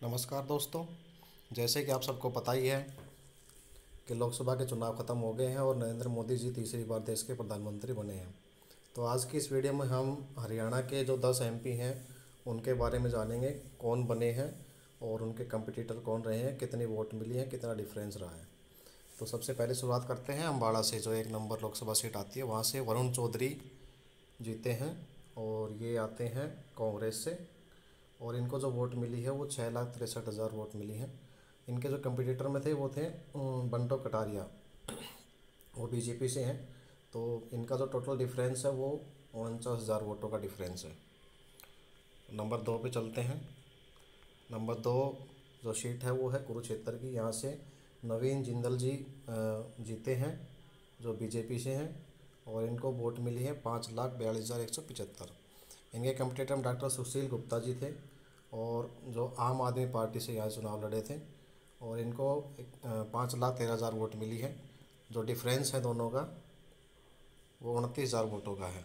नमस्कार दोस्तों। जैसे कि आप सबको पता ही है कि लोकसभा के चुनाव ख़त्म हो गए हैं और नरेंद्र मोदी जी तीसरी बार देश के प्रधानमंत्री बने हैं। तो आज की इस वीडियो में हम हरियाणा के जो 10 एमपी हैं उनके बारे में जानेंगे, कौन बने हैं और उनके कंपटीटर कौन रहे हैं, कितनी वोट मिली है, कितना डिफरेंस रहा है। तो सबसे पहले शुरुआत करते हैं अम्बाड़ा से, जो 1 नंबर लोकसभा सीट आती है। वहाँ से वरुण चौधरी जीते हैं और ये आते हैं कांग्रेस से। और इनको जो वोट मिली है वो 6,63,000 वोट मिली है। इनके जो कंपटीटर में थे वो थे बंटो कटारिया, वो बीजेपी से हैं। तो इनका जो टोटल डिफरेंस है वो 49,000 वोटों का डिफरेंस है। नंबर 2 पे चलते हैं। नंबर 2 जो सीट है वो है कुरुक्षेत्र की। यहाँ से नवीन जिंदल जी जीते हैं, जो बीजेपी से हैं। और इनको वोट मिली है 5,42,175। इनके कंपटीटर में डॉक्टर सुशील गुप्ता जी थे और जो आम आदमी पार्टी से यहाँ चुनाव लड़े थे। और इनको 5,13,000 वोट मिली है। जो डिफरेंस है दोनों का वो 29,000 वोटों का है।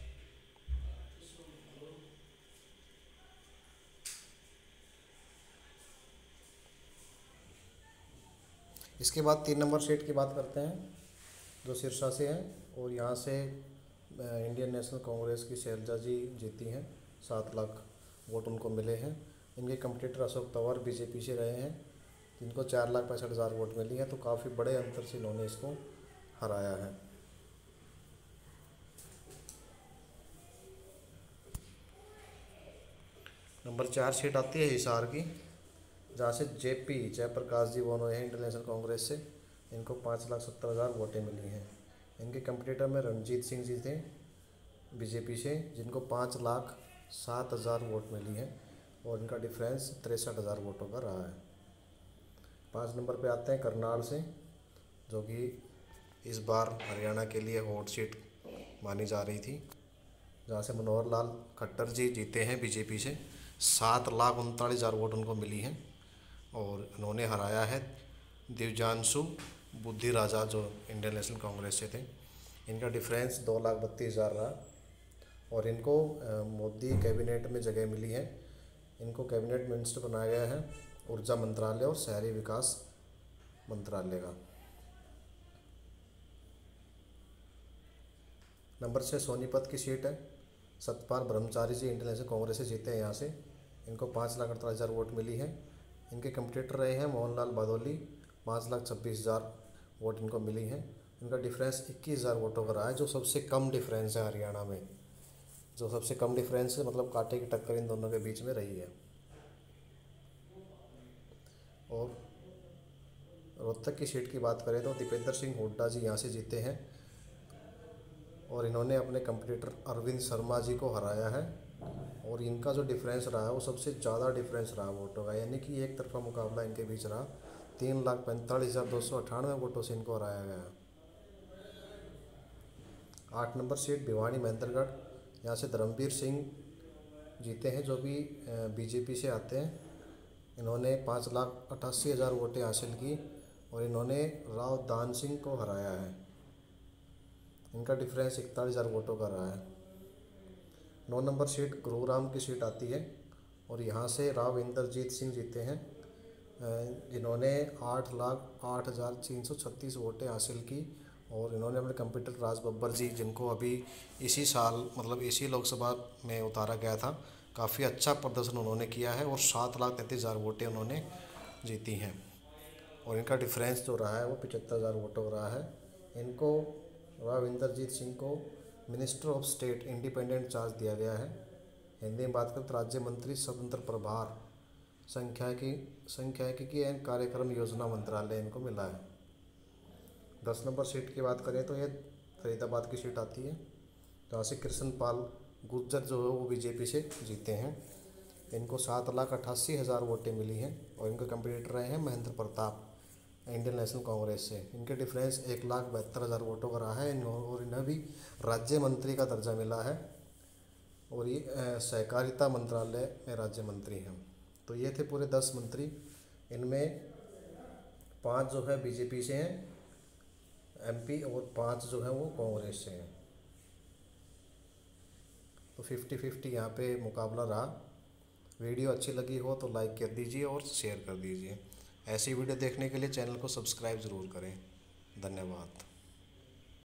इसके बाद 3 नंबर सीट की बात करते हैं, जो सिरसा से है। और यहाँ से इंडियन नेशनल कांग्रेस की शैलजा जी जीती हैं। 7 लाख वोट उनको मिले हैं। इनके कंपटीटर अशोक तंवर बीजेपी से रहे हैं, जिनको 4,65,000 वोट मिली है। तो काफ़ी बड़े अंतर से इन्होंने इसको हराया है। नंबर 4 सीट आती है हिसार की, जहाँ से जेपी जयप्रकाश जी वो हैं इंडियन नेशनल कांग्रेस से। इनको 5,70,000 वोटें मिली हैं। इनके कंपटीटर में रणजीत सिंह जी थे बीजेपी से, जिनको 5,07,000 वोट मिली हैं। और इनका डिफरेंस 63,000 वोटों का रहा है। 5 नंबर पे आते हैं करनाल से, जो कि इस बार हरियाणा के लिए हॉट सीट मानी जा रही थी, जहाँ से मनोहर लाल खट्टर जी जीते हैं बीजेपी से। 7,39,000 वोट उनको मिली हैं। और इन्होंने हराया है दिव्यांशु बुद्धि राजा, जो इंडियन नेशनल कांग्रेस से थे। इनका डिफरेंस 2,32,000 रहा। और इनको मोदी कैबिनेट में जगह मिली है। इनको कैबिनेट मिनिस्टर बनाया गया है ऊर्जा मंत्रालय और शहरी विकास मंत्रालय का। नंबर 6 सोनीपत की सीट है। सतपाल ब्रह्मचारी जी इंडियन नेशनल कांग्रेस से जीते हैं यहाँ से। इनको 5,48,000 वोट मिली है। इनके कंपटीटर रहे हैं मोहनलाल बादोली, 5,26,000 वोट इनको मिली हैं। इनका डिफरेंस 21,000 वोटों का रहा है, जो सबसे कम डिफरेंस है हरियाणा में। जो सबसे कम डिफरेंस है, मतलब कांटे की टक्कर इन दोनों के बीच में रही है। और रोहतक की सीट की बात करें तो दीपेंद्र सिंह हुड्डा जी यहाँ से जीते हैं। और इन्होंने अपने कंपटीटर अरविंद शर्मा जी को हराया है। और इनका जो डिफरेंस रहा है वो सबसे ज़्यादा डिफरेंस रहा वोटों का, यानी कि एक तरफा मुकाबला इनके बीच रहा। 3,45,298 वोटों से इनको हराया गया है। 8 नंबर सीट भिवानी महेंद्रगढ़, यहाँ से धर्मवीर सिंह जीते हैं, जो भी बीजेपी से आते हैं। इन्होंने 5,88,000 वोटें हासिल की और इन्होंने राव दान सिंह को हराया है। इनका डिफरेंस 41,000 वोटों का रहा है। 9 नंबर सीट गुरुग्राम की सीट आती है और यहाँ से राव इंद्रजीत सिंह जीते हैं, जिन्होंने 8,08,336 वोटें हासिल की। और इन्होंने अपने कंप्यूटर राज बब्बर जी, जिनको अभी इसी साल मतलब इसी लोकसभा में उतारा गया था, काफ़ी अच्छा प्रदर्शन उन्होंने किया है और 7,33,000 वोटें उन्होंने जीती हैं। और इनका डिफरेंस जो रहा है वो 75,000 वोटों का रहा है। इनको राव इंद्रजीत सिंह को minister of state independent charge दिया गया है। हिंदी में बात करें तो राज्य मंत्री स्वतंत्र प्रभार सांख्यिकी एवं कार्यक्रम योजना मंत्रालय इनको मिला है। 10 नंबर सीट की बात करें तो ये फरीदाबाद की सीट आती है, जहाँ से कृष्ण पाल गुर्जर जो है वो बीजेपी से जीते हैं। इनको 7,88,000 वोटें मिली हैं। और इनके कंपटीटर रहे हैं Mahendra Pratap Indian National Congress से। इनके डिफरेंस 1,72,000 वोटों का रहा है। और इन्हें भी राज्य मंत्री का दर्जा मिला है और ये सहकारिता मंत्रालय में राज्य मंत्री हैं। तो ये थे पूरे 10 मंत्री। इनमें 5 जो है बीजेपी से हैं एमपी और 5 जो है वो कांग्रेस से हैं। तो 50-50 यहाँ पे मुकाबला रहा। वीडियो अच्छी लगी हो तो लाइक कर दीजिए और शेयर कर दीजिए। ऐसी वीडियो देखने के लिए चैनल को सब्सक्राइब ज़रूर करें। धन्यवाद।